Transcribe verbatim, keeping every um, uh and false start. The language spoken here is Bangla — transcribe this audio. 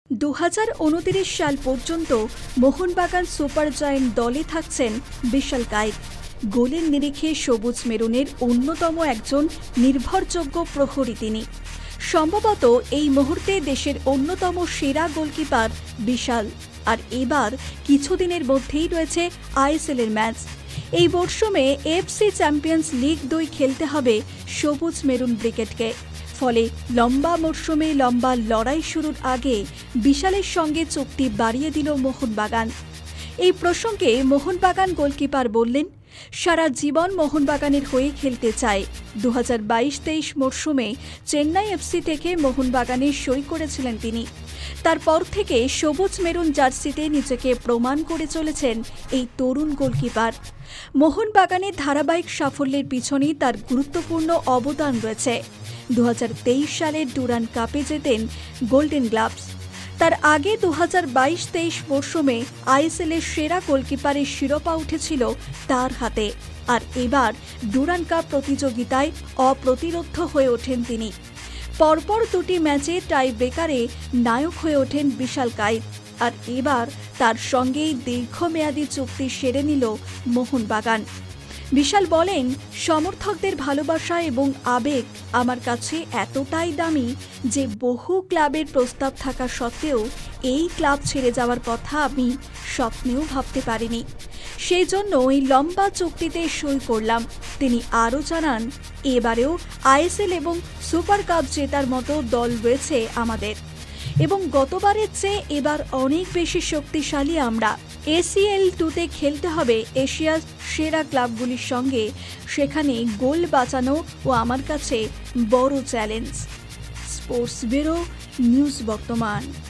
দু হাজার উনত্রিশ সাল পর্যন্ত মোহনবাগান সুপার জায়েন্ট দলে থাকছেন বিশাল কায়েত। গোলের নিরিখে সবুজ মেরুনের অন্যতম একজন নির্ভরযোগ্য প্রহরী তিনি। সম্ভবত এই মুহূর্তে দেশের অন্যতম সেরা গোলকিপার বিশাল। আর এবার কিছুদিনের মধ্যেই রয়েছে আইএসএল এর ম্যাচ। এই মরশুমে এফসি চ্যাম্পিয়ন্স লিগ দুই খেলতে হবে সবুজ মেরুন ব্রিগেডকে। ফলে লম্বা মরশুমে লম্বা লড়াই শুরুর আগে বিশালের সঙ্গে চুক্তি বাড়িয়ে দিল মোহনবাগান। এই প্রসঙ্গে মোহনবাগান গোলকিপার বললেন, সারা জীবন মোহনবাগানের হয়ে খেলতে চায়। দু হাজার বাইশ তেইশ মরশুমে চেন্নাই এফসি থেকে মোহনবাগানে সই করেছিলেন তিনি। তারপর থেকে সবুজ মেরুন জার্সিতে নিজেকে প্রমাণ করে চলেছেন এই তরুণ গোলকিপার। মোহনবাগানের ধারাবাহিক সাফল্যের পিছনে তার গুরুত্বপূর্ণ অবদান রয়েছে। দু হাজার তেইশ সালের ডুরান্ড কাপে জেতেন গোল্ডেন গ্লাভস। তার আগে দু হাজার বাইশ তেইশ মরশুমে আইএসএল এর সেরা গোলকিপারের শিরোপা উঠেছিল তার হাতে। আর এবার ডুরান্ড কাপ প্রতিযোগিতায় অপ্রতিরোধ্য হয়ে ওঠেন তিনি। পরপর দুটি ম্যাচে টাই ব্রেকারে নায়ক হয়ে ওঠেন বিশাল কায়েত। আর এবার তার সঙ্গেই দীর্ঘমেয়াদী চুক্তি সেরে নিল মোহনবাগান। বিশাল বলেন, সমর্থকদের ভালোবাসা এবং আবেগ আমার কাছে এতটাই দামি যে বহু ক্লাবের প্রস্তাব থাকা সত্ত্বেও এই ক্লাব ছেড়ে যাওয়ার কথা আমি স্বপ্নেও ভাবতে পারিনি। সেই জন্য এই লম্বা চুক্তিতে সই করলাম। তিনি আরও জানান, এবারেও আইএসএল এবং সুপার কাপ জেতার মতো দল রয়েছে আমাদের, এবং গতবারের চেয়ে এবার অনেক বেশি শক্তিশালী আমরা। এসিএল টুতে খেলতে হবে এশিয়ার সেরা ক্লাবগুলির সঙ্গে। সেখানে গোল বাঁচানো ও আমার কাছে বড় চ্যালেঞ্জ। স্পোর্টস ব্যুরো, নিউজ বর্তমান।